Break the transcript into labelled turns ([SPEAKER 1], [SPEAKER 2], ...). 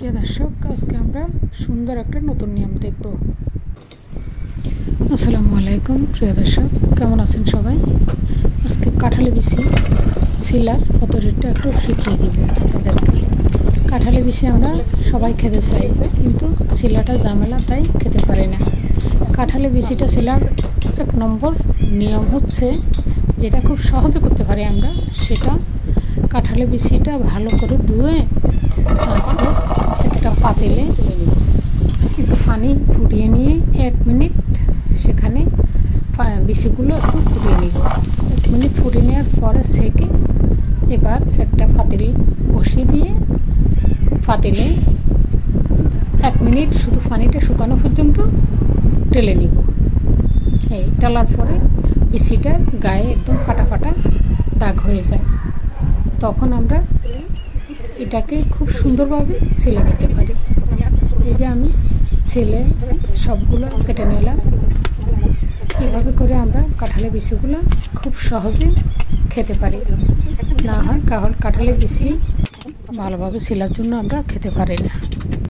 [SPEAKER 1] প্রিয় দর্শক, আজকে আমরা সুন্দর একটা নতুন নিয়ম দেখব। আসসালামু আলাইকুম প্রিয় দর্শক, কেমন আছেন সবাই? আজকে কাঁঠালি বিচি ছিলার পদ্ধতিটা একটু শিখিয়ে দিব আপনাদেরকে। কাঁঠালি বিচি আমরা সবাই খেতে চাই, কিন্তু ছিলাটা ঝামেলা, তাই খেতে পারি না। কাঁঠালি বিচিটা ছিলার এক নম্বর নিয়ম হচ্ছে, যেটা খুব সহজে করতে পারি আমরা, সেটা কাঁঠালি বিচিটা ভালো করে ধুয়ে তারপর একটা পাতিলে একটু পানি ফুটিয়ে নিয়ে 1 মিনিট সেখানে বিচিগুলো একটু ফুটিয়ে নিব। 1 মিনিট ফুটিয়ে নেওয়ার পরে সেকে এবার একটা পাতিল বসিয়ে দিয়ে পাতিলে 1 মিনিট শুধু পানিটা শুকানো পর্যন্ত টেলে নিব। এই টালার পরে বিচিটার গায়ে একদম ফাটা ফাটা দাগ হয়ে যায়, তখন আমরা এটাকে খুব সুন্দরভাবে ছেলে নিতে পারি। এই যে আমি ছেলে সবগুলো কেটে নিলাম। এভাবে করে আমরা কাঁঠালের বিচিগুলো খুব সহজে খেতে পারি। না হয় কাঁঠালের বিচি ভালোভাবে ছেলার জন্য আমরা খেতে পারি না।